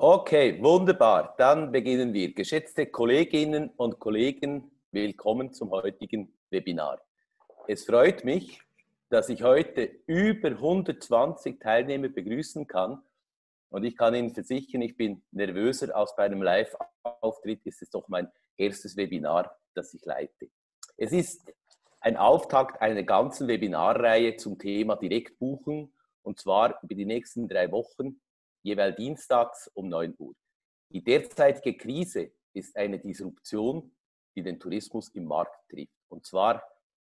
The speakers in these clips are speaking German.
Okay, wunderbar. Dann beginnen wir. Geschätzte Kolleginnen und Kollegen, willkommen zum heutigen Webinar. Es freut mich, dass ich heute über 120 Teilnehmer begrüßen kann. Und ich kann Ihnen versichern, ich bin nervöser als bei einem Live-Auftritt. Es ist doch mein erstes Webinar, das ich leite. Es ist ein Auftakt einer ganzen Webinarreihe zum Thema Direktbuchen, und zwar über die nächsten 3 Wochen, jeweils dienstags um 9 Uhr. Die derzeitige Krise ist eine Disruption, die den Tourismus im Markt trifft. Und zwar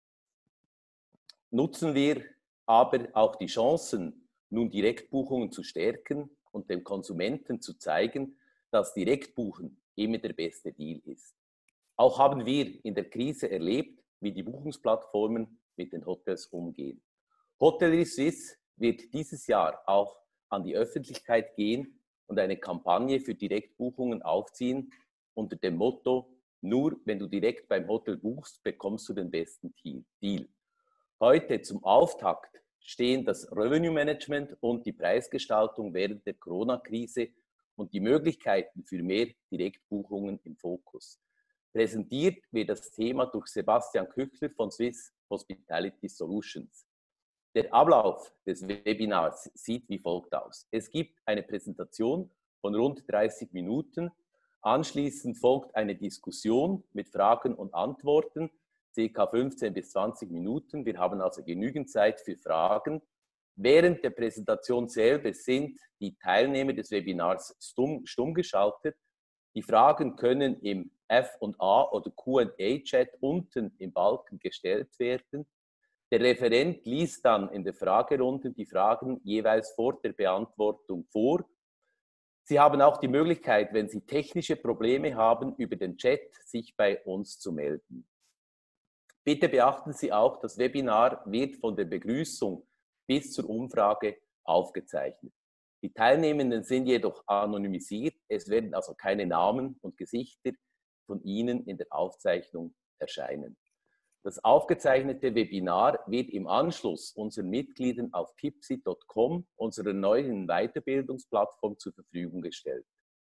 nutzen wir aber auch die Chancen, nun Direktbuchungen zu stärken und dem Konsumenten zu zeigen, dass Direktbuchen immer der beste Deal ist. Auch haben wir in der Krise erlebt, wie die Buchungsplattformen mit den Hotels umgehen. Hotellerie Suisse wird dieses Jahr auch an die Öffentlichkeit gehen und eine Kampagne für Direktbuchungen aufziehen unter dem Motto: Nur wenn du direkt beim Hotel buchst, bekommst du den besten Deal. Heute zum Auftakt stehen das Revenue Management und die Preisgestaltung während der Corona-Krise und die Möglichkeiten für mehr Direktbuchungen im Fokus. Präsentiert wird das Thema durch Sebastian Küchler von Swiss Hospitality Solutions. Der Ablauf des Webinars sieht wie folgt aus. Es gibt eine Präsentation von rund 30 Minuten. Anschließend folgt eine Diskussion mit Fragen und Antworten, ca. 15 bis 20 Minuten. Wir haben also genügend Zeit für Fragen. Während der Präsentation selber sind die Teilnehmer des Webinars stumm geschaltet. Die Fragen können im F&A oder Q&A-Chat unten im Balken gestellt werden. Der Referent liest dann in der Fragerunde die Fragen jeweils vor der Beantwortung vor. Sie haben auch die Möglichkeit, wenn Sie technische Probleme haben, über den Chat sich bei uns zu melden. Bitte beachten Sie auch, das Webinar wird von der Begrüßung bis zur Umfrage aufgezeichnet. Die Teilnehmenden sind jedoch anonymisiert. Es werden also keine Namen und Gesichter von Ihnen in der Aufzeichnung erscheinen. Das aufgezeichnete Webinar wird im Anschluss unseren Mitgliedern auf tipsy.com, unserer neuen Weiterbildungsplattform, zur Verfügung gestellt.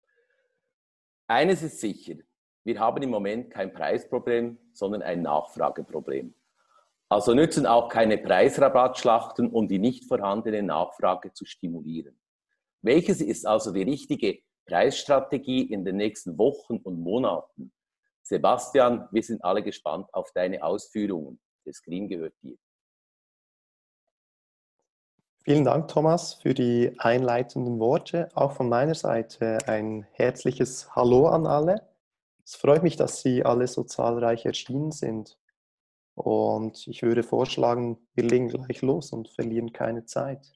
Eines ist sicher: Wir haben im Moment kein Preisproblem, sondern ein Nachfrageproblem. Also nützen auch keine Preisrabattschlachten, um die nicht vorhandene Nachfrage zu stimulieren. Welches ist also die richtige Preisstrategie in den nächsten Wochen und Monaten? Sebastian, wir sind alle gespannt auf deine Ausführungen. Der Screen gehört dir. Vielen Dank, Thomas, für die einleitenden Worte. Auch von meiner Seite ein herzliches Hallo an alle. Es freut mich, dass Sie alle so zahlreich erschienen sind. Und ich würde vorschlagen, wir legen gleich los und verlieren keine Zeit.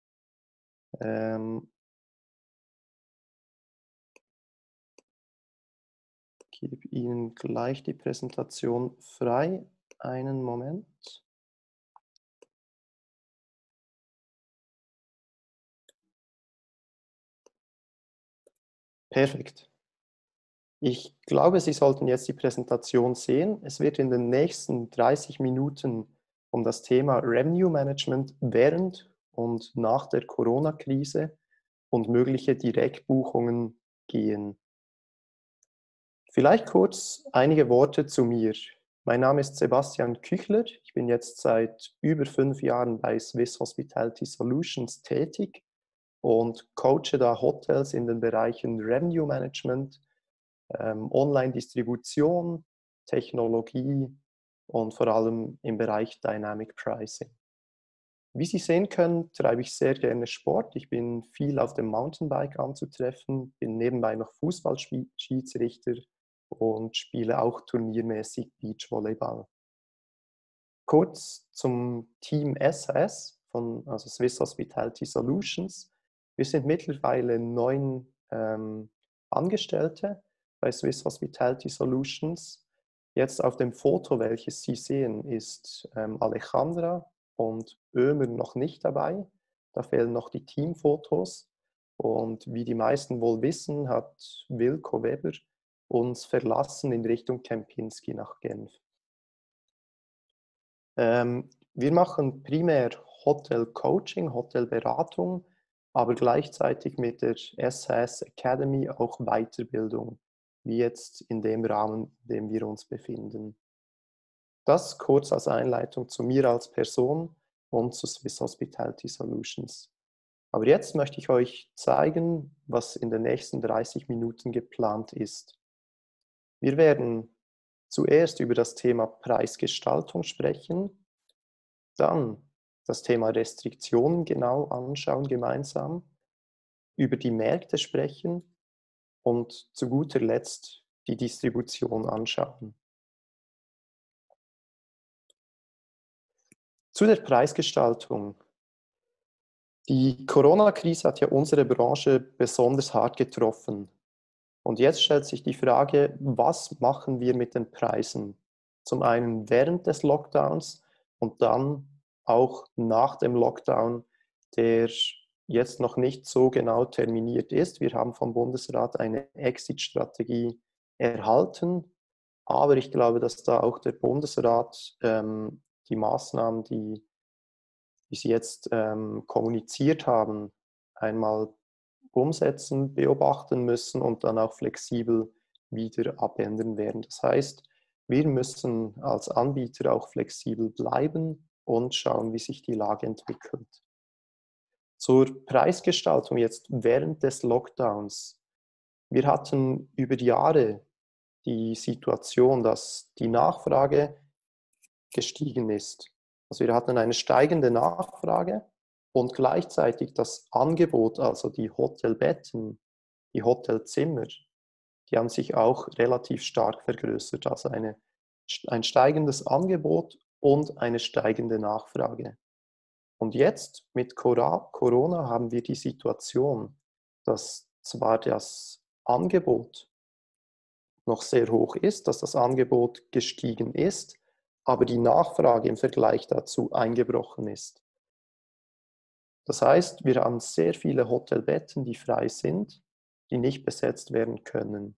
Ich gebe Ihnen gleich die Präsentation frei. Einen Moment. Perfekt. Ich glaube, Sie sollten jetzt die Präsentation sehen. Es wird in den nächsten 30 Minuten um das Thema Revenue Management während und nach der Corona-Krise und mögliche Direktbuchungen gehen. Vielleicht kurz einige Worte zu mir. Mein Name ist Sebastian Küchler. Ich bin jetzt seit über 5 Jahren bei Swiss Hospitality Solutions tätig und coache da Hotels in den Bereichen Revenue Management, Online-Distribution, Technologie und vor allem im Bereich Dynamic Pricing. Wie Sie sehen können, treibe ich sehr gerne Sport. Ich bin viel auf dem Mountainbike anzutreffen, bin nebenbei noch Fußballschiedsrichter und spiele auch turniermäßig Beachvolleyball. Kurz zum Team SAS also Swiss Hospitality Solutions. Wir sind mittlerweile 9 Angestellte bei Swiss Hospitality Solutions. Jetzt auf dem Foto, welches Sie sehen, ist Alejandra und Ömer noch nicht dabei. Da fehlen noch die Teamfotos. Und wie die meisten wohl wissen, hat Wilko Weber uns verlassen in Richtung Kempinski nach Genf. Wir machen primär Hotel-Coaching, Hotelberatung. aber gleichzeitig mit der SAS Academy auch Weiterbildung, wie jetzt in dem Rahmen, in dem wir uns befinden. Das kurz als Einleitung zu mir als Person und zu Swiss Hospitality Solutions. Aber jetzt möchte ich euch zeigen, was in den nächsten 30 Minuten geplant ist. Wir werden zuerst über das Thema Preisgestaltung sprechen, dann das Thema Restriktionen genau anschauen gemeinsam, über die Märkte sprechen und zu guter Letzt die Distribution anschauen. Zu der Preisgestaltung. Die Corona-Krise hat ja unsere Branche besonders hart getroffen. Und jetzt stellt sich die Frage, was machen wir mit den Preisen? Zum einen während des Lockdowns und dann auch nach dem Lockdown, der jetzt noch nicht so genau terminiert ist. Wir haben vom Bundesrat eine Exit-Strategie erhalten, aber ich glaube, dass da auch der Bundesrat die Maßnahmen, die sie jetzt kommuniziert haben, einmal umsetzen, beobachten müssen und dann auch flexibel wieder abändern werden. Das heißt, wir müssen als Anbieter auch flexibel bleiben und schauen, wie sich die Lage entwickelt. Zur Preisgestaltung jetzt während des Lockdowns. Wir hatten über die Jahre die Situation, dass die Nachfrage gestiegen ist. Also wir hatten eine steigende Nachfrage und gleichzeitig das Angebot, also die Hotelbetten, die Hotelzimmer, die haben sich auch relativ stark vergrößert. Also ein steigendes Angebot und eine steigende Nachfrage. Und jetzt mit Corona haben wir die Situation, dass zwar das Angebot noch sehr hoch ist, dass das Angebot gestiegen ist, aber die Nachfrage im Vergleich dazu eingebrochen ist. Das heißt, wir haben sehr viele Hotelbetten, die frei sind, die nicht besetzt werden können.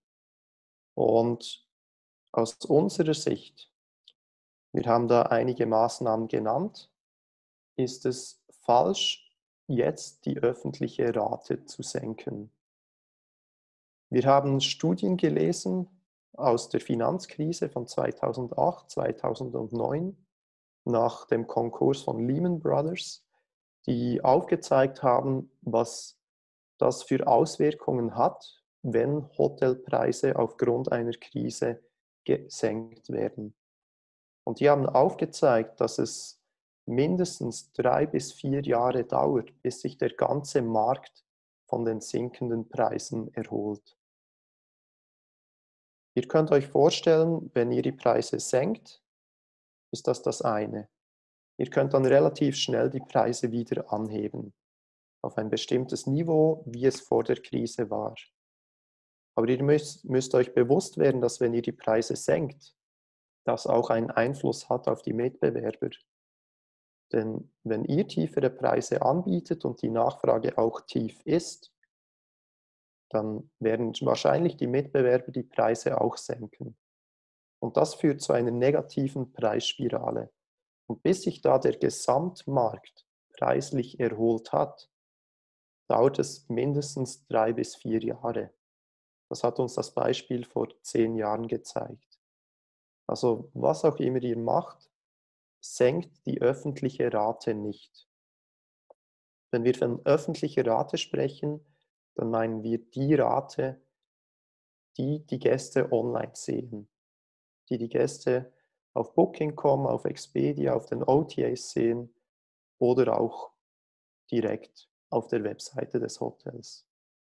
Und aus unserer Sicht, wir haben da einige Maßnahmen genannt, ist es falsch, jetzt die öffentliche Rate zu senken. Wir haben Studien gelesen aus der Finanzkrise von 2008, 2009 nach dem Konkurs von Lehman Brothers, die aufgezeigt haben, was das für Auswirkungen hat, wenn Hotelpreise aufgrund einer Krise gesenkt werden. Und die haben aufgezeigt, dass es mindestens 3 bis 4 Jahre dauert, bis sich der ganze Markt von den sinkenden Preisen erholt. Ihr könnt euch vorstellen, wenn ihr die Preise senkt, ist das das eine. Ihr könnt dann relativ schnell die Preise wieder anheben, auf ein bestimmtes Niveau, wie es vor der Krise war. Aber ihr müsst euch bewusst werden, dass wenn ihr die Preise senkt, das auch einen Einfluss hat auf die Mitbewerber. Denn wenn ihr tiefere Preise anbietet und die Nachfrage auch tief ist, dann werden wahrscheinlich die Mitbewerber die Preise auch senken. Und das führt zu einer negativen Preisspirale. Und bis sich da der Gesamtmarkt preislich erholt hat, dauert es mindestens 3 bis 4 Jahre. Das hat uns das Beispiel vor 10 Jahren gezeigt. Also was auch immer ihr macht, senkt die öffentliche Rate nicht. Wenn wir von öffentlicher Rate sprechen, dann meinen wir die Rate, die die Gäste online sehen, die die Gäste auf Booking.com, auf Expedia, auf den OTAs sehen oder auch direkt auf der Webseite des Hotels.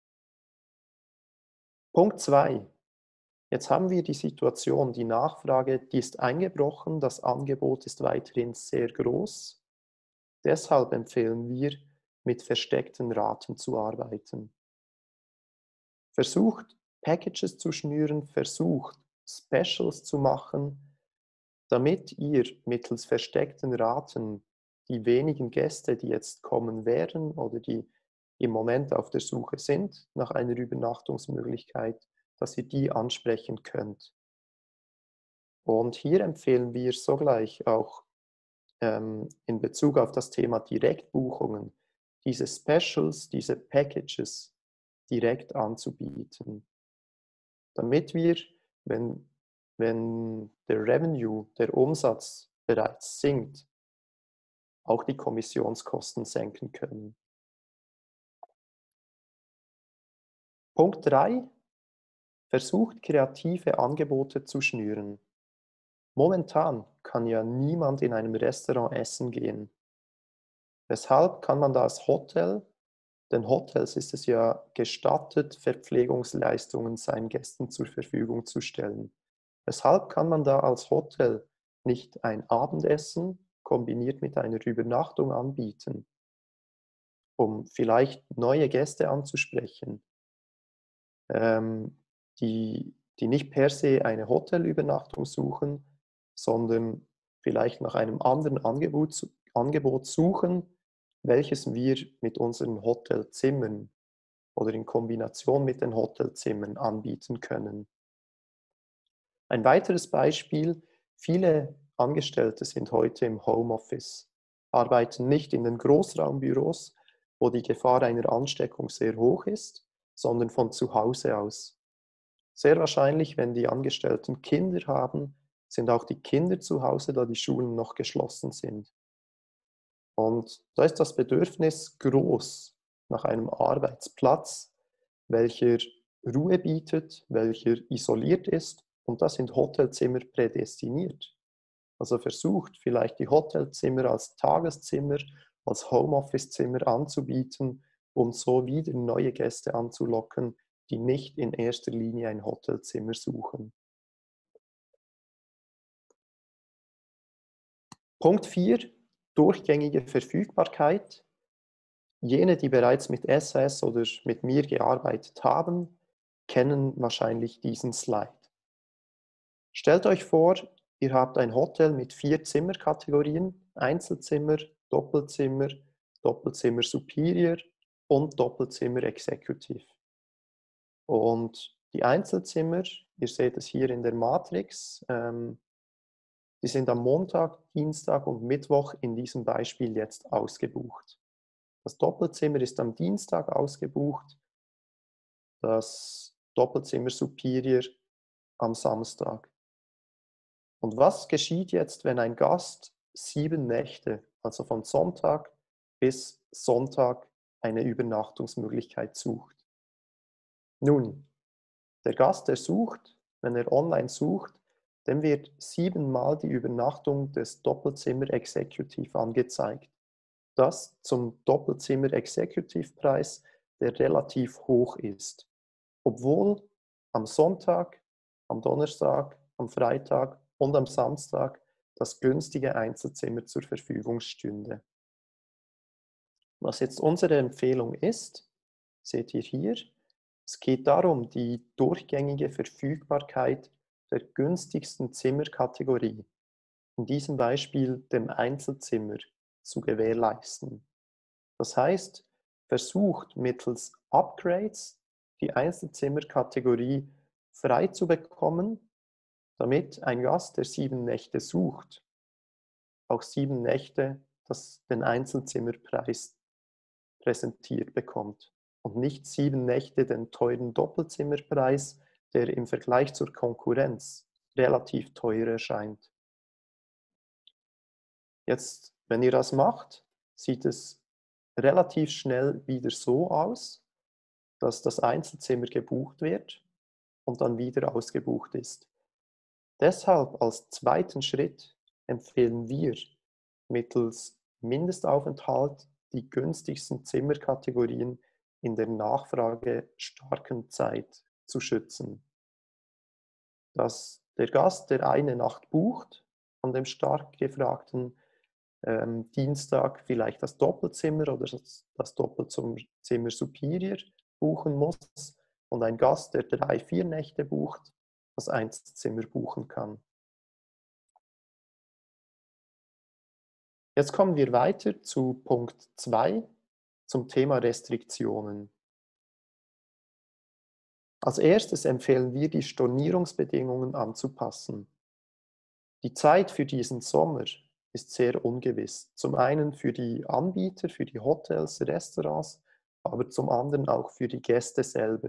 Punkt 2. Jetzt haben wir die Situation, die Nachfrage, die ist eingebrochen, das Angebot ist weiterhin sehr groß. Deshalb empfehlen wir, mit versteckten Raten zu arbeiten. Versucht, Packages zu schnüren, versucht, Specials zu machen, damit ihr mittels versteckten Raten die wenigen Gäste, die jetzt kommen werden oder die im Moment auf der Suche sind nach einer Übernachtungsmöglichkeit, dass ihr die ansprechen könnt. Und hier empfehlen wir sogleich auch in Bezug auf das Thema Direktbuchungen diese Specials, diese Packages direkt anzubieten, damit wir, wenn der Revenue, der Umsatz bereits sinkt, auch die Kommissionskosten senken können. Punkt 3. Versucht kreative Angebote zu schnüren. Momentan kann ja niemand in einem Restaurant essen gehen. Weshalb kann man da als Hotel, denn Hotels ist es ja gestattet, Verpflegungsleistungen seinen Gästen zur Verfügung zu stellen. Weshalb kann man da als Hotel nicht ein Abendessen kombiniert mit einer Übernachtung anbieten, um vielleicht neue Gäste anzusprechen, die nicht per se eine Hotelübernachtung suchen, sondern vielleicht nach einem anderen Angebot suchen, welches wir mit unseren Hotelzimmern oder in Kombination mit den Hotelzimmern anbieten können. Ein weiteres Beispiel: Viele Angestellte sind heute im Homeoffice, arbeiten nicht in den Großraumbüros, wo die Gefahr einer Ansteckung sehr hoch ist, sondern von zu Hause aus. Sehr wahrscheinlich, wenn die Angestellten Kinder haben, sind auch die Kinder zu Hause, da die Schulen noch geschlossen sind. Und da ist das Bedürfnis groß nach einem Arbeitsplatz, welcher Ruhe bietet, welcher isoliert ist, und da sind Hotelzimmer prädestiniert. Also versucht vielleicht die Hotelzimmer als Tageszimmer, als Homeoffice-Zimmer anzubieten, um so wieder neue Gäste anzulocken, die nicht in erster Linie ein Hotelzimmer suchen. Punkt 4. Durchgängige Verfügbarkeit. Jene, die bereits mit SAS oder mit mir gearbeitet haben, kennen wahrscheinlich diesen Slide. Stellt euch vor, ihr habt ein Hotel mit 4 Zimmerkategorien: Einzelzimmer, Doppelzimmer, Doppelzimmer Superior und Doppelzimmer Executive. Und die Einzelzimmer, ihr seht es hier in der Matrix, die sind am Montag, Dienstag und Mittwoch in diesem Beispiel jetzt ausgebucht. Das Doppelzimmer ist am Dienstag ausgebucht, das Doppelzimmer Superior am Samstag. Und was geschieht jetzt, wenn ein Gast 7 Nächte, also von Sonntag bis Sonntag, eine Übernachtungsmöglichkeit sucht? Nun, der Gast, der sucht, wenn er online sucht, dem wird 7-mal die Übernachtung des Doppelzimmer Executive angezeigt. Das zum Doppelzimmer Executive-Preis, der relativ hoch ist, obwohl am Sonntag, am Donnerstag, am Freitag und am Samstag das günstige Einzelzimmer zur Verfügung stünde. Was jetzt unsere Empfehlung ist, seht ihr hier: Es geht darum, die durchgängige Verfügbarkeit der günstigsten Zimmerkategorie, in diesem Beispiel dem Einzelzimmer, zu gewährleisten. Das heißt, versucht mittels Upgrades die Einzelzimmerkategorie frei zu bekommen, damit ein Gast, der 7 Nächte sucht, auch 7 Nächte den Einzelzimmerpreis präsentiert bekommt und nicht 7 Nächte den teuren Doppelzimmerpreis, der im Vergleich zur Konkurrenz relativ teuer erscheint. Jetzt, wenn ihr das macht, sieht es relativ schnell wieder so aus, dass das Einzelzimmer gebucht wird und dann wieder ausgebucht ist. Deshalb als zweiten Schritt empfehlen wir, mittels Mindestaufenthalt die günstigsten Zimmerkategorien in der nachfragestarken Zeit zu schützen. Dass der Gast, der eine Nacht bucht, an dem stark gefragten Dienstag vielleicht das Doppelzimmer oder das Doppelzimmer Superior buchen muss, und ein Gast, der 3, 4 Nächte bucht, das Einzelzimmer buchen kann. Jetzt kommen wir weiter zu Punkt 2, zum Thema Restriktionen. Als erstes empfehlen wir, die Stornierungsbedingungen anzupassen. Die Zeit für diesen Sommer ist sehr ungewiss. Zum einen für die Anbieter, für die Hotels, Restaurants, aber zum anderen auch für die Gäste selber.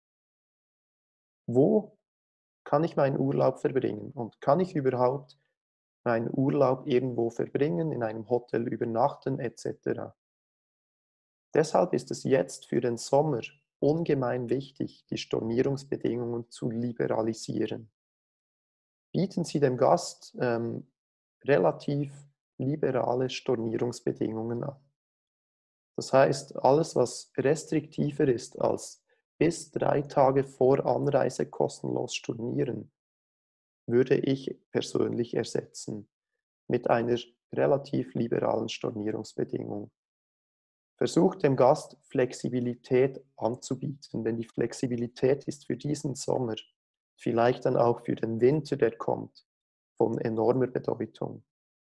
Wo kann ich meinen Urlaub verbringen? Und kann ich überhaupt meinen Urlaub irgendwo verbringen, in einem Hotel übernachten etc.? Deshalb ist es jetzt für den Sommer ungemein wichtig, die Stornierungsbedingungen zu liberalisieren. Bieten Sie dem Gast relativ liberale Stornierungsbedingungen an. Das heißt, alles, was restriktiver ist als bis 3 Tage vor Anreise kostenlos stornieren, würde ich persönlich ersetzen mit einer relativ liberalen Stornierungsbedingung. Versucht dem Gast Flexibilität anzubieten, denn die Flexibilität ist für diesen Sommer, vielleicht dann auch für den Winter, der kommt, von enormer Bedeutung.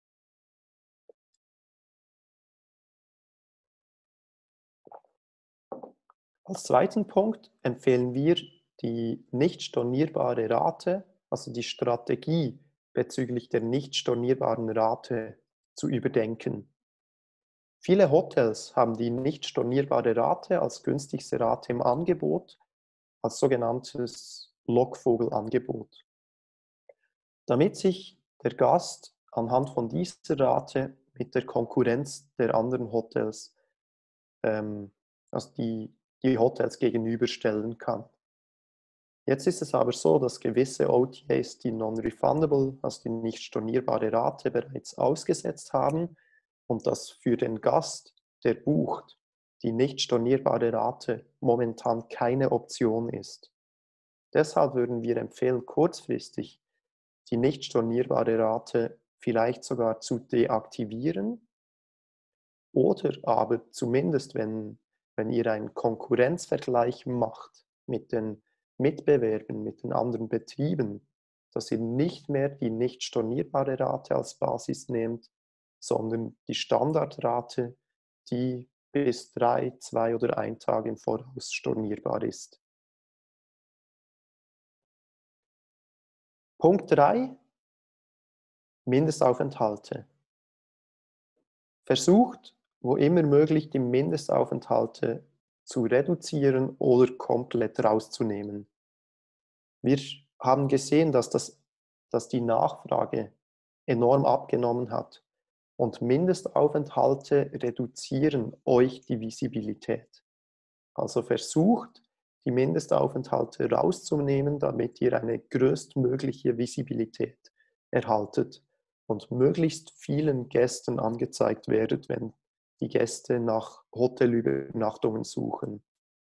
Als zweiten Punkt empfehlen wir, die nicht stornierbare Rate, also die Strategie bezüglich der nicht stornierbaren Rate zu überdenken. Viele Hotels haben die nicht stornierbare Rate als günstigste Rate im Angebot, als sogenanntes Lockvogelangebot. Damit sich der Gast anhand von dieser Rate mit der Konkurrenz der anderen Hotels, also die Hotels gegenüberstellen kann. Jetzt ist es aber so, dass gewisse OTAs die Non-Refundable, also die nicht stornierbare Rate, bereits ausgesetzt haben und dass für den Gast, der bucht, die nicht stornierbare Rate momentan keine Option ist. Deshalb würden wir empfehlen, kurzfristig die nicht stornierbare Rate vielleicht sogar zu deaktivieren oder aber zumindest, wenn ihr einen Konkurrenzvergleich macht mit den Mitbewerbern, mit den anderen Betrieben, dass ihr nicht mehr die nicht stornierbare Rate als Basis nehmt, sondern die Standardrate, die bis 3, 2 oder 1 Tag im Voraus stornierbar ist. Punkt 3: Mindestaufenthalte. Versucht, wo immer möglich, die Mindestaufenthalte zu reduzieren oder komplett rauszunehmen. Wir haben gesehen, dass die Nachfrage enorm abgenommen hat und Mindestaufenthalte reduzieren euch die Visibilität. Also versucht, die Mindestaufenthalte rauszunehmen, damit ihr eine größtmögliche Visibilität erhaltet und möglichst vielen Gästen angezeigt werdet, wenn die Gäste nach Hotelübernachtungen suchen.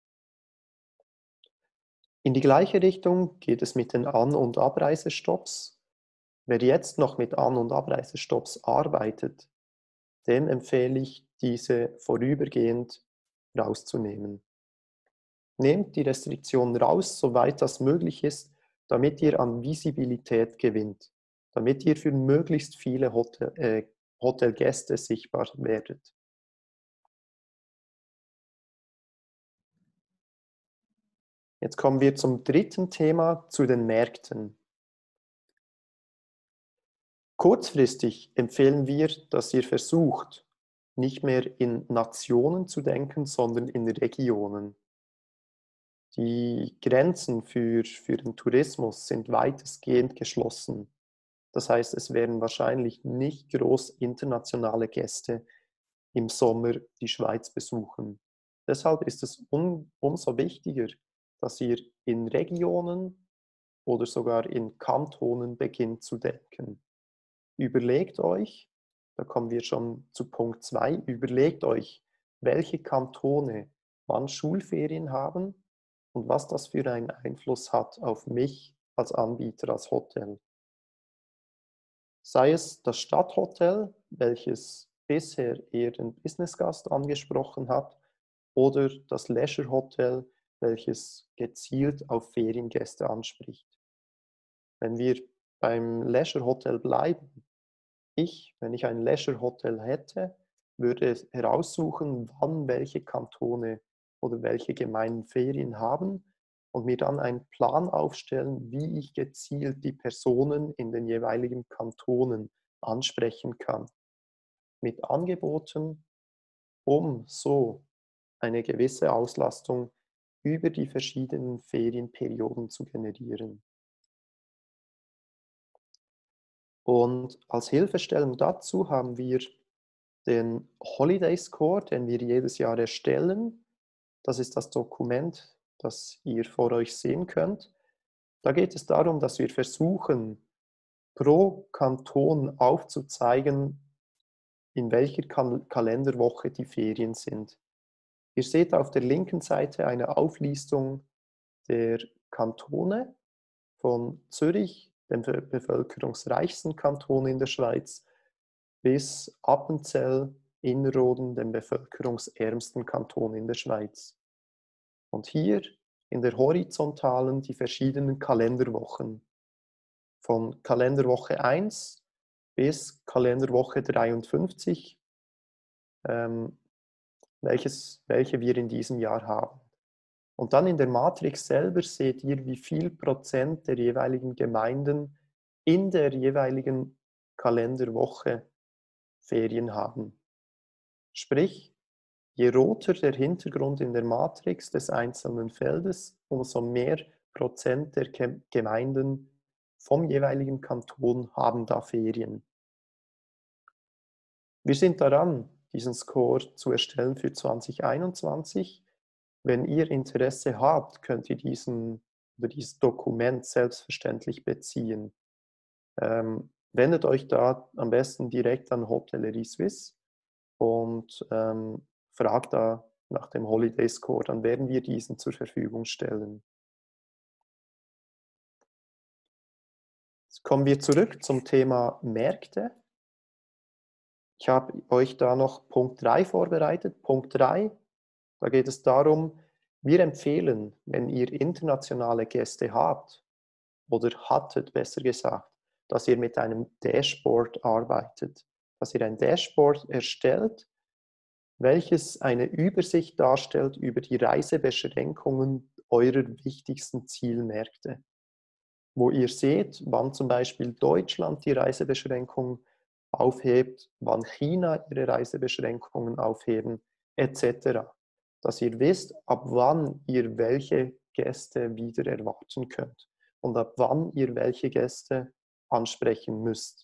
In die gleiche Richtung geht es mit den An- und Abreisestopps. Wer jetzt noch mit An- und Abreisestopps arbeitet, dem empfehle ich, diese vorübergehend rauszunehmen. Nehmt die Restriktion raus, soweit das möglich ist, damit ihr an Visibilität gewinnt, damit ihr für möglichst viele Hotelgäste sichtbar werdet. Jetzt kommen wir zum dritten Thema, zu den Märkten. Kurzfristig empfehlen wir, dass ihr versucht, nicht mehr in Nationen zu denken, sondern in Regionen. Die Grenzen für den Tourismus sind weitestgehend geschlossen. Das heißt, es werden wahrscheinlich nicht groß internationale Gäste im Sommer die Schweiz besuchen. Deshalb ist es umso wichtiger, dass ihr in Regionen oder sogar in Kantonen beginnt zu denken. Überlegt euch, da kommen wir schon zu Punkt 2, überlegt euch, welche Kantone wann Schulferien haben und was das für einen Einfluss hat auf mich als Anbieter, als Hotel. Sei es das Stadthotel, welches bisher eher den Businessgast angesprochen hat, oder das Leisure Hotel, welches gezielt auf Feriengäste anspricht. Wenn wir beim Leisure Hotel bleiben, wenn ich ein Leisure Hotel hätte, würde heraussuchen, wann welche Kantone oder welche Gemeinden Ferien haben und mir dann einen Plan aufstellen, wie ich gezielt die Personen in den jeweiligen Kantonen ansprechen kann. mit Angeboten, um so eine gewisse Auslastung über die verschiedenen Ferienperioden zu generieren. Und als Hilfestellung dazu haben wir den Holiday Score, den wir jedes Jahr erstellen. Das ist das Dokument, das ihr vor euch sehen könnt. Da geht es darum, dass wir versuchen, pro Kanton aufzuzeigen, in welcher Kalenderwoche die Ferien sind. Ihr seht auf der linken Seite eine Auflistung der Kantone von Zürich, dem bevölkerungsreichsten Kanton in der Schweiz, bis Appenzell Innerrhoden, dem bevölkerungsärmsten Kanton in der Schweiz. Und hier in der horizontalen die verschiedenen Kalenderwochen. Von Kalenderwoche 1 bis Kalenderwoche 53, welche wir in diesem Jahr haben. Und dann in der Matrix selber seht ihr, wie viel Prozent der jeweiligen Gemeinden in der jeweiligen Kalenderwoche Ferien haben. Sprich, je roter der Hintergrund in der Matrix des einzelnen Feldes, umso mehr Prozent der Gemeinden vom jeweiligen Kanton haben da Ferien. Wir sind daran, diesen Score zu erstellen für 2021. Wenn ihr Interesse habt, könnt ihr dieses Dokument selbstverständlich beziehen. Wendet euch da am besten direkt an Hotellerie Suisse und fragt da nach dem Holiday Score, dann werden wir diesen zur Verfügung stellen. Jetzt kommen wir zurück zum Thema Märkte. Ich habe euch da noch Punkt 3 vorbereitet. Punkt 3, da geht es darum, wir empfehlen, wenn ihr internationale Gäste habt oder hattet, besser gesagt, dass ihr mit einem Dashboard arbeitet. Dass ihr ein Dashboard erstellt, welches eine Übersicht darstellt über die Reisebeschränkungen eurer wichtigsten Zielmärkte. Wo ihr seht, wann zum Beispiel Deutschland die Reisebeschränkungen aufhebt, wann China ihre Reisebeschränkungen aufheben, etc. Dass ihr wisst, ab wann ihr welche Gäste wieder erwarten könnt und ab wann ihr welche Gäste ansprechen müsst.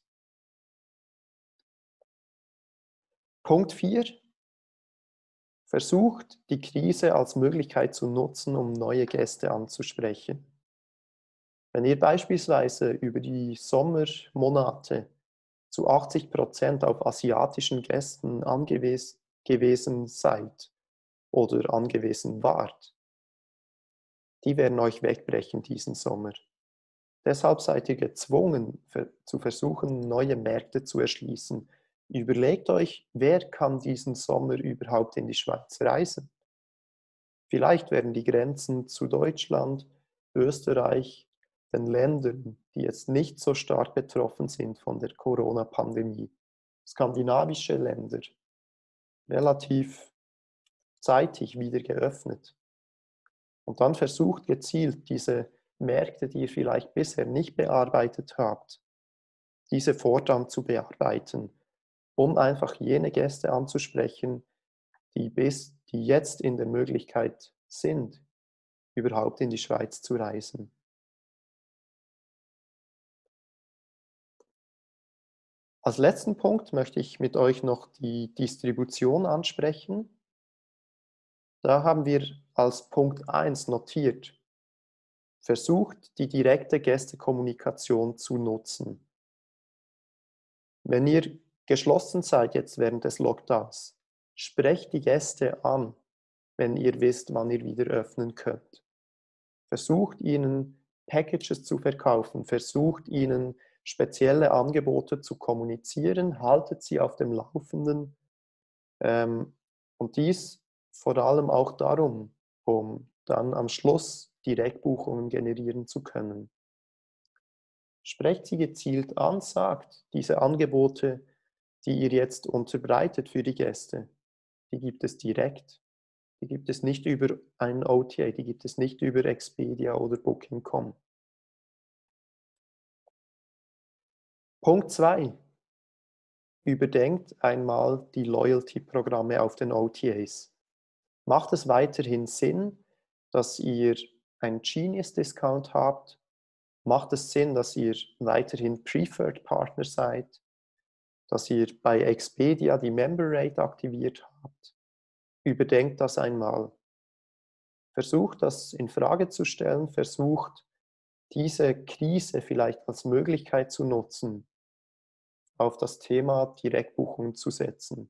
Punkt 4. Versucht, die Krise als Möglichkeit zu nutzen, um neue Gäste anzusprechen. Wenn ihr beispielsweise über die Sommermonate zu 80% auf asiatischen Gästen angewiesen seid oder angewiesen wart, die werden euch wegbrechen diesen Sommer. Deshalb seid ihr gezwungen, zu versuchen, neue Märkte zu erschließen. Überlegt euch, wer kann diesen Sommer überhaupt in die Schweiz reisen? Vielleicht werden die Grenzen zu Deutschland, Österreich, den Ländern, die jetzt nicht so stark betroffen sind von der Corona-Pandemie, skandinavische Länder, relativ zeitig wieder geöffnet. Und dann versucht gezielt diese Märkte, die ihr vielleicht bisher nicht bearbeitet habt, diese fortan zu bearbeiten, um einfach jene Gäste anzusprechen, die jetzt in der Möglichkeit sind, überhaupt in die Schweiz zu reisen. Als letzten Punkt möchte ich mit euch noch die Distribution ansprechen. Da haben wir als Punkt 1 notiert: Versucht, die direkte Gästekommunikation zu nutzen. Wenn ihr geschlossen seid jetzt während des Lockdowns, sprecht die Gäste an, wenn ihr wisst, wann ihr wieder öffnen könnt. Versucht ihnen Packages zu verkaufen, versucht ihnen spezielle Angebote zu kommunizieren, haltet sie auf dem Laufenden und dies vor allem auch darum, um dann am Schluss Direktbuchungen generieren zu können. Sprecht sie gezielt an, sagt, diese Angebote, die ihr jetzt unterbreitet für die Gäste, die gibt es direkt. Die gibt es nicht über einen OTA, die gibt es nicht über Expedia oder Booking.com. Punkt 2. überdenkt einmal die Loyalty-Programme auf den OTAs. Macht es weiterhin Sinn, dass ihr einen Genius-Discount habt? Macht es Sinn, dass ihr weiterhin Preferred Partner seid? Dass ihr bei Expedia die Member Rate aktiviert habt? Überdenkt das einmal. Versucht das in Frage zu stellen, versucht diese Krise vielleicht als Möglichkeit zu nutzen, auf das Thema Direktbuchungen zu setzen.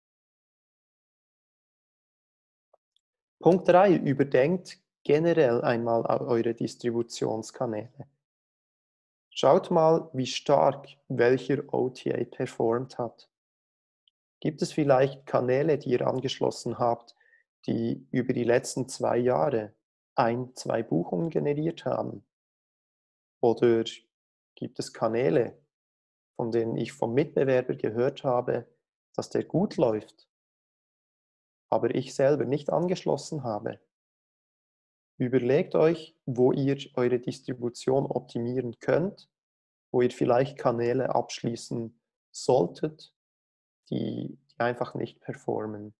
Punkt 3, überdenkt generell einmal eure Distributionskanäle. Schaut mal, wie stark welcher OTA performt hat. Gibt es vielleicht Kanäle, die ihr angeschlossen habt, die über die letzten 2 Jahre 1, 2 Buchungen generiert haben? Oder gibt es Kanäle, von denen ich vom Mitbewerber gehört habe, dass der gut läuft, aber ich selber nicht angeschlossen habe? Überlegt euch, wo ihr eure Distribution optimieren könnt, wo ihr vielleicht Kanäle abschließen solltet, die einfach nicht performen.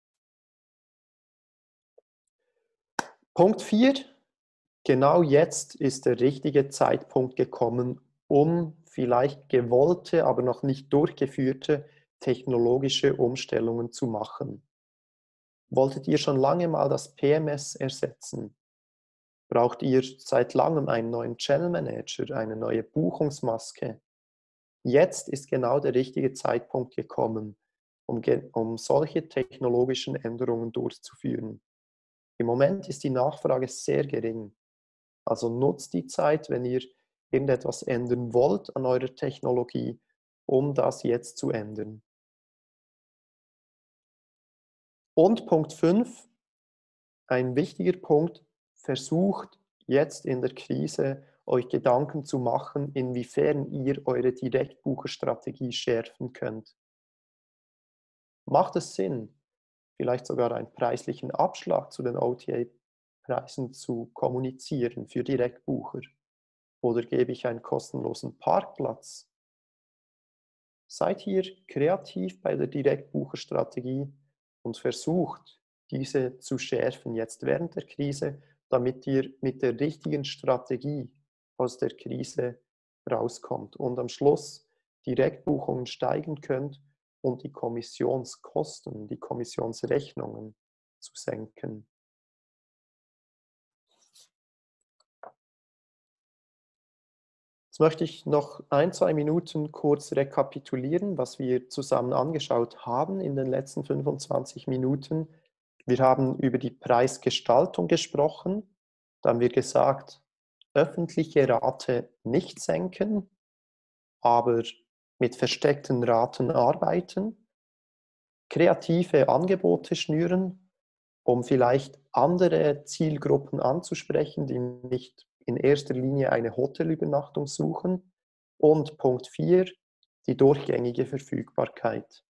Punkt 4. Genau jetzt ist der richtige Zeitpunkt gekommen, um vielleicht gewollte, aber noch nicht durchgeführte technologische Umstellungen zu machen. Wolltet ihr schon lange mal das PMS ersetzen? Braucht ihr seit langem einen neuen Channel Manager, eine neue Buchungsmaske? Jetzt ist genau der richtige Zeitpunkt gekommen, um solche technologischen Änderungen durchzuführen. Im Moment ist die Nachfrage sehr gering. Also nutzt die Zeit, wenn ihr irgendetwas ändern wollt an eurer Technologie, um das jetzt zu ändern. Und Punkt 5, ein wichtiger Punkt, versucht jetzt in der Krise euch Gedanken zu machen, inwiefern ihr eure Direktbucherstrategie schärfen könnt. Macht es Sinn, vielleicht sogar einen preislichen Abschlag zu den OTA-Preisen zu kommunizieren für Direktbucher? Oder gebe ich einen kostenlosen Parkplatz? Seid hier kreativ bei der Direktbucherstrategie und versucht, diese zu schärfen jetzt während der Krise, damit ihr mit der richtigen Strategie aus der Krise rauskommt und am Schluss Direktbuchungen steigen könnt und die Kommissionskosten, die Kommissionsrechnungen zu senken. Jetzt möchte ich noch 1, 2 Minuten kurz rekapitulieren, was wir zusammen angeschaut haben in den letzten 25 Minuten. Wir haben über die Preisgestaltung gesprochen. Da haben wir gesagt, öffentliche Rate nicht senken, aber mit versteckten Raten arbeiten. Kreative Angebote schnüren, um vielleicht andere Zielgruppen anzusprechen, die nicht in erster Linie eine Hotelübernachtung suchen. Und Punkt 4, die durchgängige Verfügbarkeit.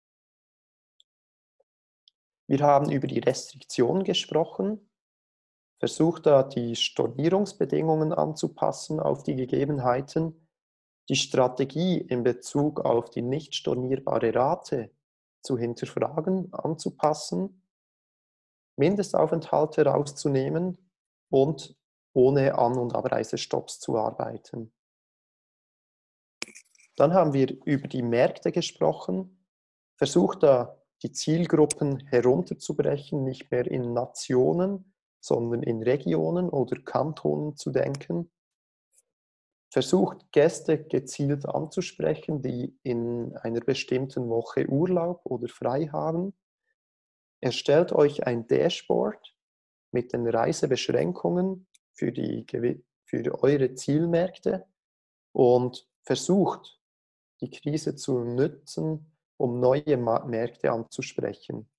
Wir haben über die Restriktionen gesprochen, versucht da die Stornierungsbedingungen anzupassen auf die Gegebenheiten, die Strategie in Bezug auf die nicht stornierbare Rate zu hinterfragen, anzupassen, Mindestaufenthalte rauszunehmen und ohne An- und Abreisestopps zu arbeiten. Dann haben wir über die Märkte gesprochen, versucht da die Zielgruppen herunterzubrechen, nicht mehr in Nationen, sondern in Regionen oder Kantonen zu denken. Versucht Gäste gezielt anzusprechen, die in einer bestimmten Woche Urlaub oder frei haben. Erstellt euch ein Dashboard mit den Reisebeschränkungen für eure Zielmärkte und versucht, die Krise zu nutzen, um neue Märkte anzusprechen.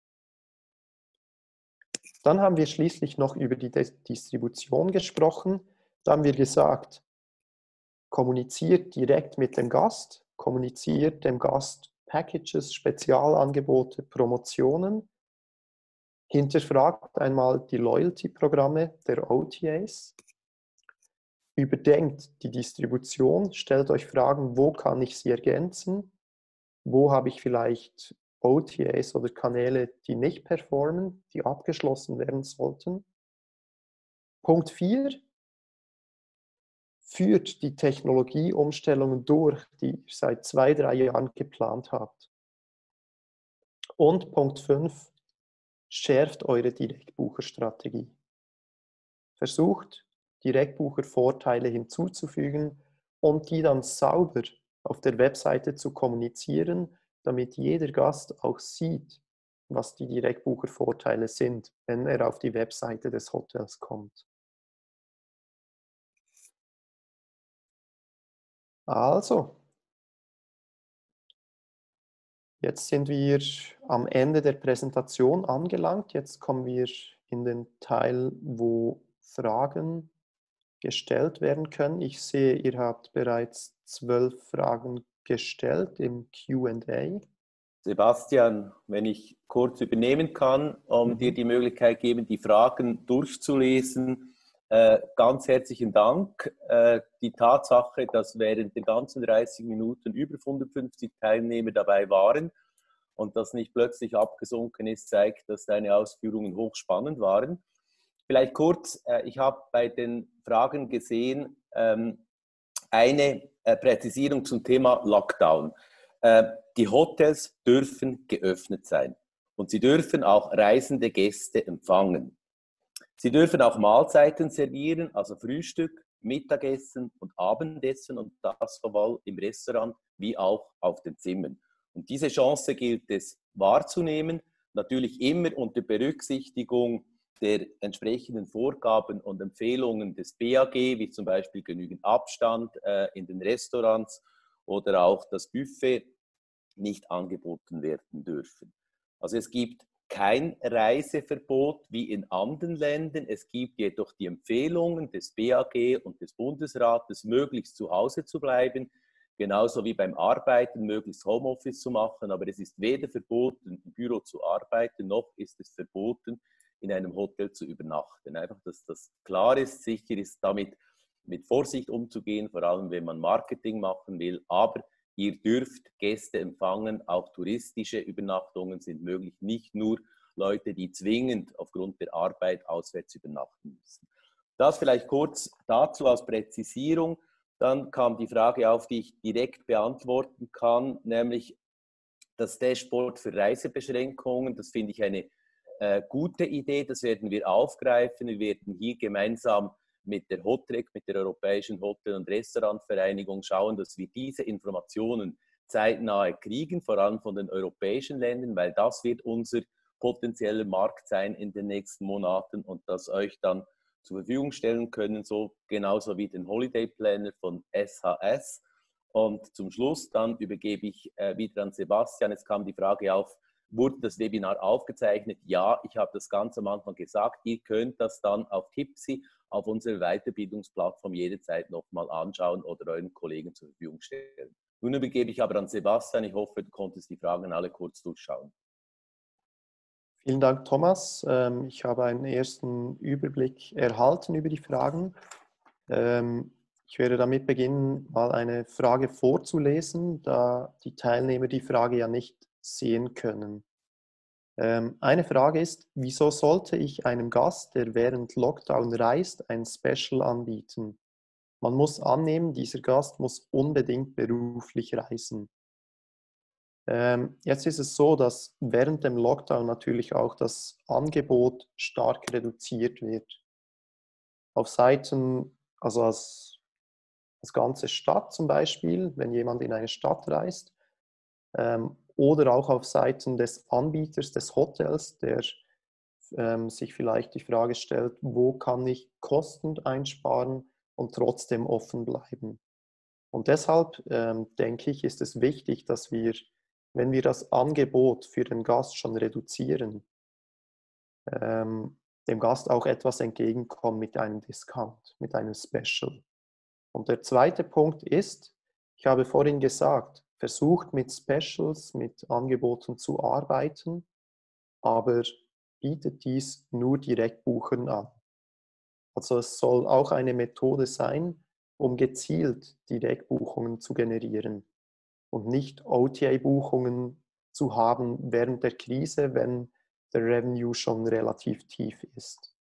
Dann haben wir schließlich noch über die Distribution gesprochen. Da haben wir gesagt, kommuniziert direkt mit dem Gast, kommuniziert dem Gast Packages, Spezialangebote, Promotionen, hinterfragt einmal die Loyalty-Programme der OTAs, überdenkt die Distribution, stellt euch Fragen, wo kann ich sie ergänzen Wo habe ich vielleicht OTAs oder Kanäle, die nicht performen, die abgeschlossen werden sollten? Punkt 4: Führt die Technologieumstellungen durch, die ihr seit 2, 3 Jahren geplant habt. Und Punkt 5: Schärft eure Direktbucherstrategie. Versucht, Direktbuchervorteile hinzuzufügen und die dann sauber auf der Webseite zu kommunizieren, damit jeder Gast auch sieht, was die Direktbuchervorteile sind, wenn er auf die Webseite des Hotels kommt. Also, jetzt sind wir am Ende der Präsentation angelangt. Jetzt kommen wir in den Teil, wo Fragen gestellt werden können. Ich sehe, ihr habt bereits 12 Fragen gestellt im Q&A. Sebastian, wenn ich kurz übernehmen kann, dir die Möglichkeit geben, die Fragen durchzulesen. Ganz herzlichen Dank. Die Tatsache, dass während der ganzen 30 Minuten über 150 Teilnehmer dabei waren und das nicht plötzlich abgesunken ist, zeigt, dass deine Ausführungen hochspannend waren. Vielleicht kurz, ich habe bei den Fragen gesehen, eine Präzisierung zum Thema Lockdown. Die Hotels dürfen geöffnet sein und sie dürfen auch reisende Gäste empfangen. Sie dürfen auch Mahlzeiten servieren, also Frühstück, Mittagessen und Abendessen und das sowohl im Restaurant wie auch auf den Zimmern. Und diese Chance gilt es wahrzunehmen, natürlich immer unter Berücksichtigung der entsprechenden Vorgaben und Empfehlungen des BAG, wie zum Beispiel genügend Abstand in den Restaurants oder auch das Buffet nicht angeboten werden dürfen. Also es gibt kein Reiseverbot wie in anderen Ländern. Es gibt jedoch die Empfehlungen des BAG und des Bundesrates, möglichst zu Hause zu bleiben, genauso wie beim Arbeiten möglichst Homeoffice zu machen. Aber es ist weder verboten, im Büro zu arbeiten, noch ist es verboten, in einem Hotel zu übernachten. Einfach, dass das klar ist, sicher ist damit mit Vorsicht umzugehen, vor allem wenn man Marketing machen will. Aber ihr dürft Gäste empfangen, auch touristische Übernachtungen sind möglich, nicht nur Leute, die zwingend aufgrund der Arbeit auswärts übernachten müssen. Das vielleicht kurz dazu als Präzisierung. Dann kam die Frage auf, die ich direkt beantworten kann, nämlich das Dashboard für Reisebeschränkungen. Das finde ich eine gute Idee, das werden wir aufgreifen. Wir werden hier gemeinsam mit der HOTREC, mit der Europäischen Hotel- und Restaurantvereinigung schauen, dass wir diese Informationen zeitnah kriegen, vor allem von den europäischen Ländern, weil das wird unser potenzieller Markt sein in den nächsten Monaten und das euch dann zur Verfügung stellen können, so genauso wie den Holiday Planner von SHS. Und zum Schluss dann übergebe ich wieder an Sebastian. Es kam die Frage auf, wurde das Webinar aufgezeichnet? Ja, ich habe das ganz am Anfang gesagt. Ihr könnt das dann auf Tipsy, auf unserer Weiterbildungsplattform jederzeit nochmal anschauen oder euren Kollegen zur Verfügung stellen. Nun übergebe ich aber an Sebastian. Ich hoffe, du konntest die Fragen alle kurz durchschauen. Vielen Dank, Thomas. Ich habe einen ersten Überblick erhalten über die Fragen. Ich werde damit beginnen, mal eine Frage vorzulesen, da die Teilnehmer die Frage ja nicht sehen können. Eine Frage ist, wieso sollte ich einem Gast, der während Lockdown reist, ein Special anbieten? Man muss annehmen, dieser Gast muss unbedingt beruflich reisen. Jetzt ist es so, dass während dem Lockdown natürlich auch das Angebot stark reduziert wird. Auf Seiten, also als ganze Stadt zum Beispiel, wenn jemand in eine Stadt reist, oder auch auf Seiten des Anbieters, des Hotels, der sich vielleicht die Frage stellt, wo kann ich Kosten einsparen und trotzdem offen bleiben. Und deshalb denke ich, ist es wichtig, dass wir, wenn wir das Angebot für den Gast schon reduzieren, dem Gast auch etwas entgegenkommen mit einem Discount, mit einem Special. Und der zweite Punkt ist, ich habe vorhin gesagt, versucht mit Specials, mit Angeboten zu arbeiten, aber bietet dies nur Direktbuchern an. Also es soll auch eine Methode sein, um gezielt Direktbuchungen zu generieren. und nicht OTA-Buchungen zu haben während der Krise, wenn der Revenue schon relativ tief ist.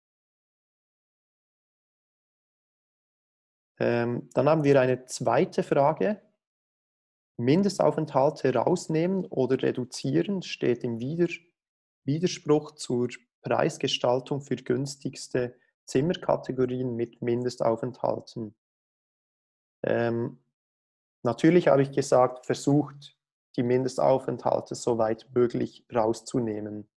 Dann haben wir eine zweite Frage. Mindestaufenthalte rausnehmen oder reduzieren steht im Widerspruch zur Preisgestaltung für günstigste Zimmerkategorien mit Mindestaufenthalten. Natürlich habe ich gesagt, versucht, die Mindestaufenthalte so weit möglich rauszunehmen.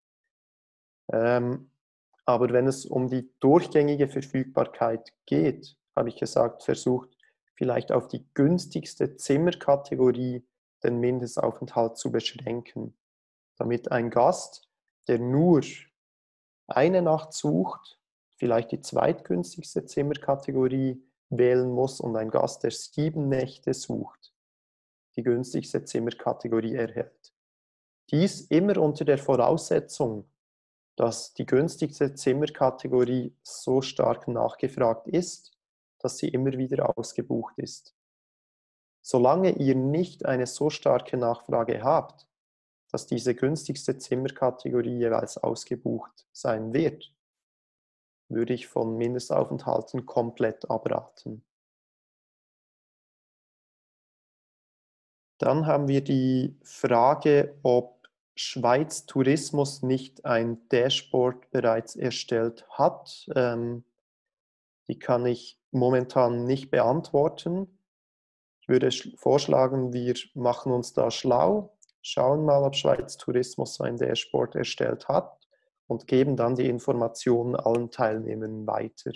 Aber wenn es um die durchgängige Verfügbarkeit geht, habe ich gesagt, versucht, vielleicht auf die günstigste Zimmerkategorie den Mindestaufenthalt zu beschränken, damit ein Gast, der nur eine Nacht sucht, vielleicht die zweitgünstigste Zimmerkategorie wählen muss und ein Gast, der 7 Nächte sucht, die günstigste Zimmerkategorie erhält. Dies immer unter der Voraussetzung, dass die günstigste Zimmerkategorie so stark nachgefragt ist, dass sie immer wieder ausgebucht ist. Solange ihr nicht eine so starke Nachfrage habt, dass diese günstigste Zimmerkategorie jeweils ausgebucht sein wird, würde ich von Mindestaufenthalten komplett abraten. Dann haben wir die Frage, ob Schweiz Tourismus nicht ein Dashboard bereits erstellt hat. Die kann ich momentan nicht beantworten. Ich würde vorschlagen, wir machen uns da schlau, schauen mal, ob Schweiz Tourismus so ein Dashboard erstellt hat und geben dann die Informationen allen Teilnehmern weiter.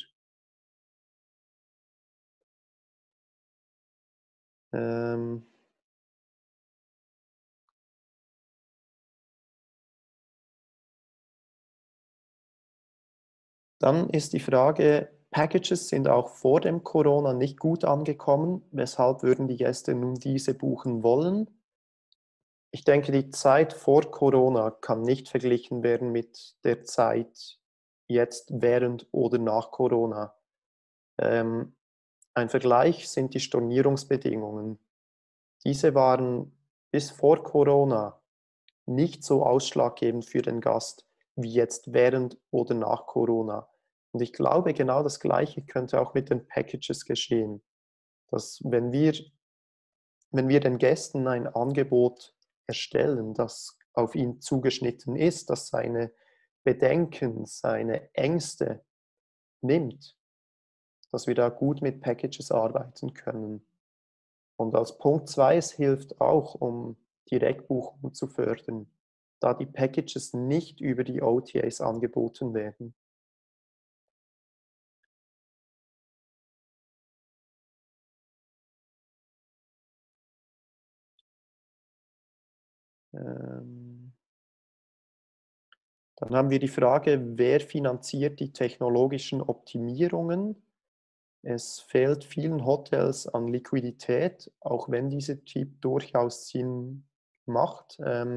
Dann ist die Frage, Packages sind auch vor dem Corona nicht gut angekommen. Weshalb würden die Gäste nun diese buchen wollen? Ich denke, die Zeit vor Corona kann nicht verglichen werden mit der Zeit jetzt während oder nach Corona. Ein Vergleich sind die Stornierungsbedingungen. Diese waren bis vor Corona nicht so ausschlaggebend für den Gast wie jetzt während oder nach Corona. Und ich glaube, genau das Gleiche könnte auch mit den Packages geschehen. Dass wenn wir den Gästen ein Angebot erstellen, das auf ihn zugeschnitten ist, das seine Bedenken, seine Ängste nimmt, dass wir da gut mit Packages arbeiten können. Und als Punkt 2, es hilft auch, um Direktbuchungen zu fördern, da die Packages nicht über die OTAs angeboten werden. Dann haben wir die Frage, wer finanziert die technologischen Optimierungen? Es fehlt vielen Hotels an Liquidität, auch wenn dieser Typ durchaus Sinn macht.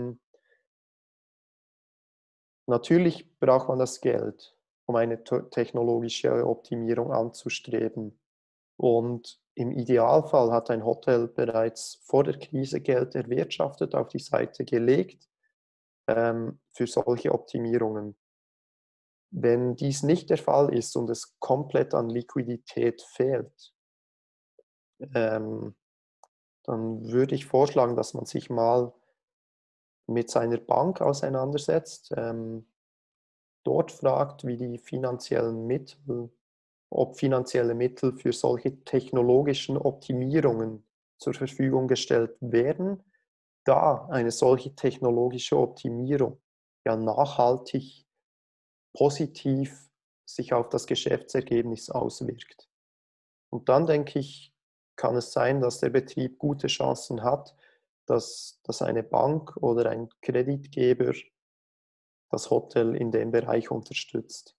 Natürlich braucht man das Geld, um eine technologische Optimierung anzustreben. Und im Idealfall hat ein Hotel bereits vor der Krise Geld erwirtschaftet, auf die Seite gelegt für solche Optimierungen. Wenn dies nicht der Fall ist und es komplett an Liquidität fehlt, dann würde ich vorschlagen, dass man sich mal mit seiner Bank auseinandersetzt, dort fragt, wie die finanziellen Mittel, ob finanzielle Mittel für solche technologischen Optimierungen zur Verfügung gestellt werden, da eine solche technologische Optimierung ja nachhaltig positiv sich auf das Geschäftsergebnis auswirkt. Und dann denke ich, kann es sein, dass der Betrieb gute Chancen hat, dass eine Bank oder ein Kreditgeber das Hotel in dem Bereich unterstützt.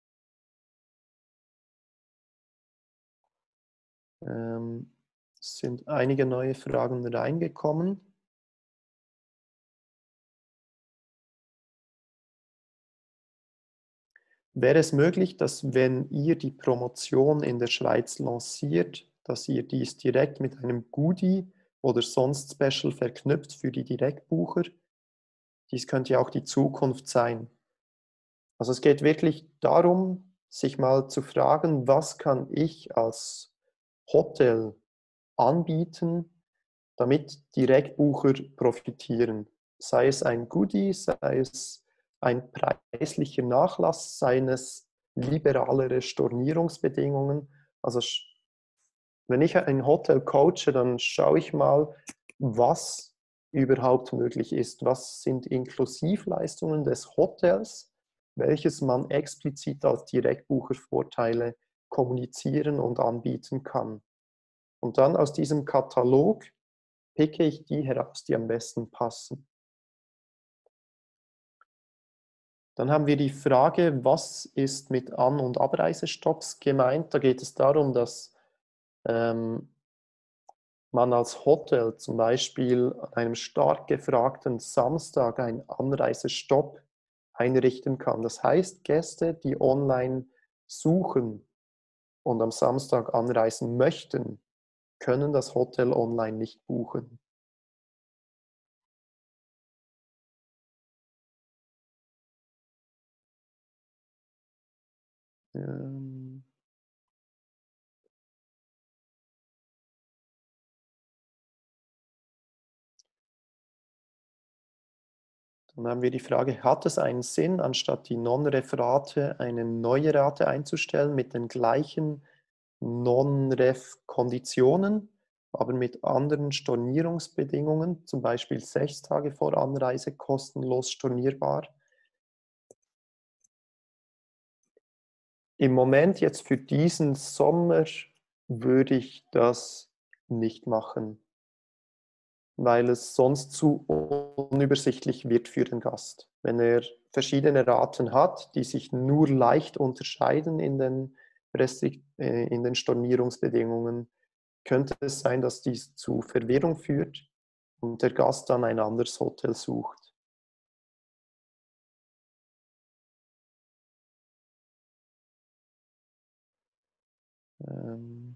Es sind einige neue Fragen reingekommen. Wäre es möglich, dass wenn ihr die Promotion in der Schweiz lanciert, dass ihr dies direkt mit einem Goodie oder sonst Special verknüpft für die Direktbucher. Dies könnte ja auch die Zukunft sein. Also es geht wirklich darum, sich mal zu fragen, was kann ich als Hotel anbieten, damit Direktbucher profitieren. Sei es ein Goodie, sei es ein preislicher Nachlass, seien es liberalere Stornierungsbedingungen. Also wenn ich ein Hotel coache, dann schaue ich mal, was überhaupt möglich ist. Was sind Inklusivleistungen des Hotels, welches man explizit als Direktbuchervorteile kommunizieren und anbieten kann. Und dann aus diesem Katalog picke ich die heraus, die am besten passen. Dann haben wir die Frage, was ist mit An- und Abreisestopps gemeint? Da geht es darum, dass man als Hotel zum Beispiel an einem stark gefragten Samstag einen Anreisestopp einrichten kann. Das heißt, Gäste, die online suchen und am Samstag anreisen möchten, können das Hotel online nicht buchen. Ähm, Dann haben wir die Frage, hat es einen Sinn, anstatt die Non-Ref-Rate eine neue Rate einzustellen mit den gleichen Non-Ref-Konditionen, aber mit anderen Stornierungsbedingungen, zum Beispiel 6 Tage vor Anreise kostenlos stornierbar? Im Moment jetzt für diesen Sommer würde ich das nicht machen, weil es sonst zu unübersichtlich wird für den Gast. Wenn er verschiedene Raten hat, die sich nur leicht unterscheiden in den Stornierungsbedingungen, könnte es sein, dass dies zu Verwirrung führt und der Gast dann ein anderes Hotel sucht. Ähm,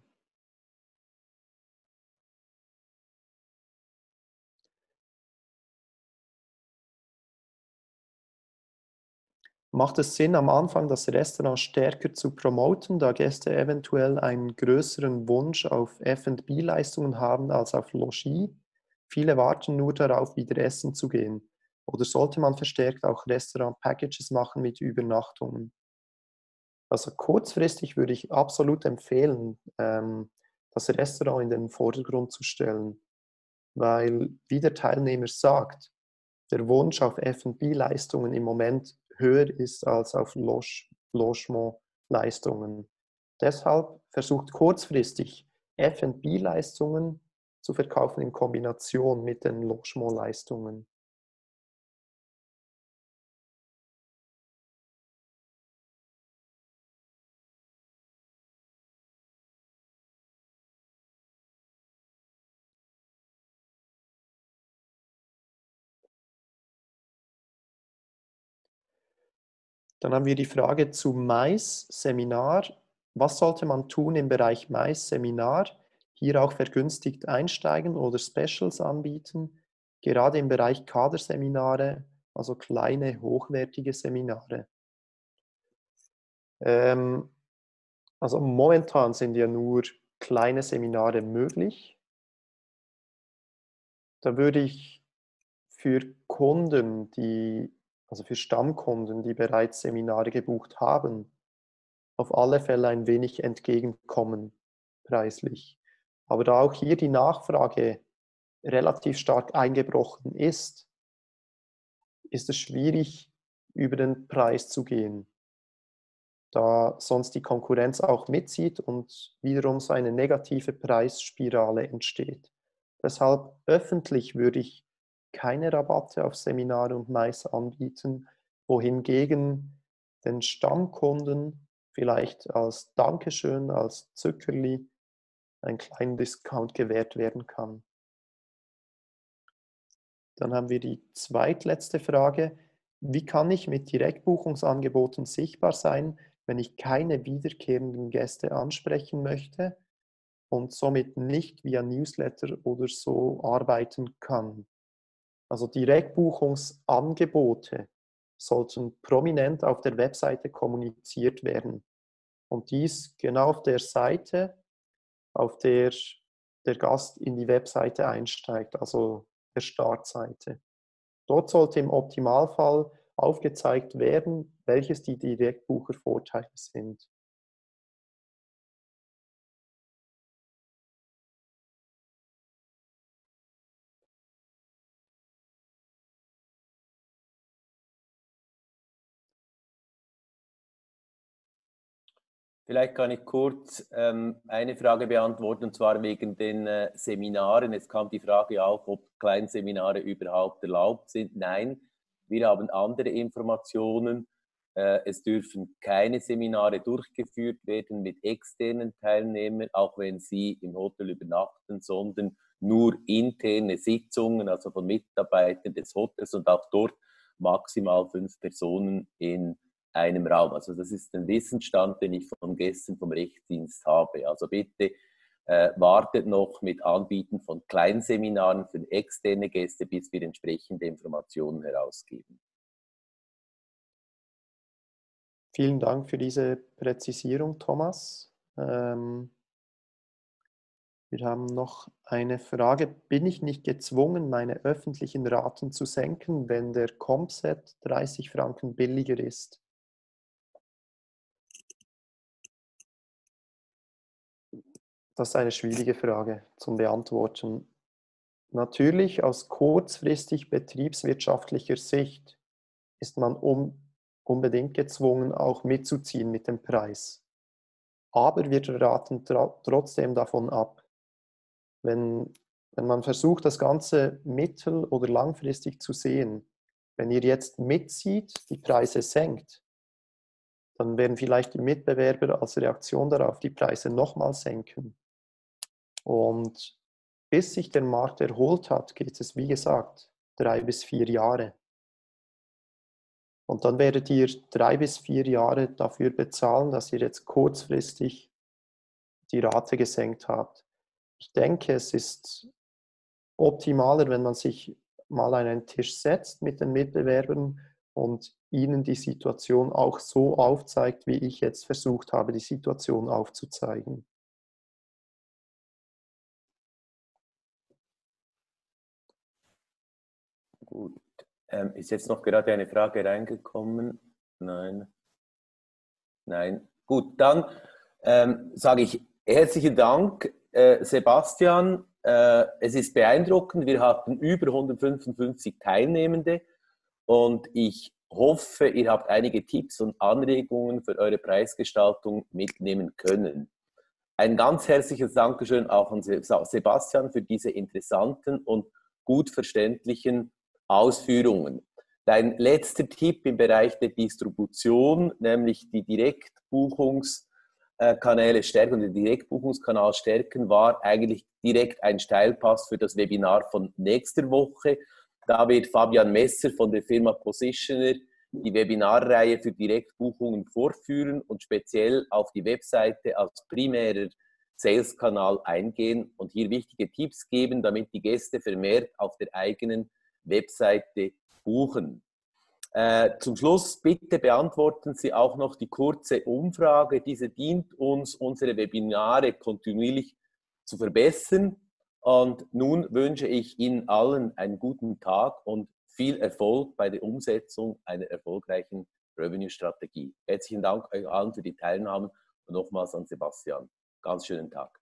Macht es Sinn, am Anfang das Restaurant stärker zu promoten, da Gäste eventuell einen größeren Wunsch auf F&B-Leistungen haben als auf Logis? Viele warten nur darauf, wieder essen zu gehen. Oder sollte man verstärkt auch Restaurant-Packages machen mit Übernachtungen? Also kurzfristig würde ich absolut empfehlen, das Restaurant in den Vordergrund zu stellen, weil, wie der Teilnehmer sagt, der Wunsch auf F&B-Leistungen im Moment höher ist als auf Logement-Leistungen. Deshalb versucht kurzfristig F&B-Leistungen zu verkaufen in Kombination mit den Logement-Leistungen. Dann haben wir die Frage zu Mais-Seminar. Was sollte man tun im Bereich Mais-Seminar? Hier auch vergünstigt einsteigen oder Specials anbieten, gerade im Bereich Kaderseminare, also kleine, hochwertige Seminare. Also momentan sind ja nur kleine Seminare möglich. Da würde ich für Kunden, also für Stammkunden, die bereits Seminare gebucht haben, auf alle Fälle ein wenig entgegenkommen preislich. Aber da auch hier die Nachfrage relativ stark eingebrochen ist es schwierig, über den Preis zu gehen, da sonst die Konkurrenz auch mitzieht und wiederum so eine negative Preisspirale entsteht. Deshalb öffentlich würde ich keine Rabatte auf Seminare und Mais anbieten, wohingegen den Stammkunden vielleicht als Dankeschön, als Zückerli ein kleinen Discount gewährt werden kann. Dann haben wir die zweitletzte Frage. Wie kann ich mit Direktbuchungsangeboten sichtbar sein, wenn ich keine wiederkehrenden Gäste ansprechen möchte? und somit nicht via Newsletter oder so arbeiten kann. Also Direktbuchungsangebote sollten prominent auf der Webseite kommuniziert werden. Und dies genau auf der Seite, auf der der Gast in die Webseite einsteigt, also der Startseite. Dort sollte im Optimalfall aufgezeigt werden, welches die Direktbuchervorteile sind. Vielleicht kann ich kurz eine Frage beantworten, und zwar wegen den Seminaren. Es kam die Frage auf, ob Kleinseminare überhaupt erlaubt sind. Nein, wir haben andere Informationen. Es dürfen keine Seminare durchgeführt werden mit externen Teilnehmern, auch wenn sie im Hotel übernachten, sondern nur interne Sitzungen, also von Mitarbeitern des Hotels, und auch dort maximal 5 Personen in einem Raum. Also das ist ein Wissensstand, den ich von gestern vom Rechtsdienst habe. Also bitte wartet noch mit Anbieten von Kleinseminaren für externe Gäste, bis wir entsprechende Informationen herausgeben. Vielen Dank für diese Präzisierung, Thomas. Wir haben noch eine Frage. Bin ich nicht gezwungen, meine öffentlichen Raten zu senken, wenn der Compset 30 Franken billiger ist? Das ist eine schwierige Frage zum Beantworten. Natürlich aus kurzfristig betriebswirtschaftlicher Sicht ist man unbedingt gezwungen, auch mitzuziehen mit dem Preis. Aber wir raten trotzdem davon ab. Wenn man versucht, das Ganze mittel- oder langfristig zu sehen, wenn ihr jetzt mitzieht, die Preise senkt, dann werden vielleicht die Mitbewerber als Reaktion darauf die Preise nochmal senken. Und bis sich der Markt erholt hat, geht es, wie gesagt, 3 bis 4 Jahre. Und dann werdet ihr 3 bis 4 Jahre dafür bezahlen, dass ihr jetzt kurzfristig die Rate gesenkt habt. Ich denke, es ist optimaler, wenn man sich mal an einen Tisch setzt mit den Mitbewerbern und ihnen die Situation auch so aufzeigt, wie ich jetzt versucht habe, die Situation aufzuzeigen. Gut. Ist jetzt noch gerade eine Frage reingekommen? Nein. Nein. Gut, dann sage ich herzlichen Dank, Sebastian. Es ist beeindruckend. Wir hatten über 155 Teilnehmende und ich hoffe, ihr habt einige Tipps und Anregungen für eure Preisgestaltung mitnehmen können. Ein ganz herzliches Dankeschön auch an Sebastian für diese interessanten und gut verständlichen Ausführungen. Dein letzter Tipp im Bereich der Distribution, nämlich die Direktbuchungskanäle stärken und den Direktbuchungskanal stärken, war eigentlich direkt ein Steilpass für das Webinar von nächster Woche. Da wird Fabian Messer von der Firma Positioner die Webinarreihe für Direktbuchungen vorführen und speziell auf die Webseite als primärer Sales-Kanal eingehen und hier wichtige Tipps geben, damit die Gäste vermehrt auf der eigenen Webseite buchen. Zum Schluss bitte beantworten Sie auch noch die kurze Umfrage. Diese dient uns, unsere Webinare kontinuierlich zu verbessern. Und nun wünsche ich Ihnen allen einen guten Tag und viel Erfolg bei der Umsetzung einer erfolgreichen Revenue-Strategie. Herzlichen Dank euch allen für die Teilnahme und nochmals an Sebastian. Ganz schönen Tag.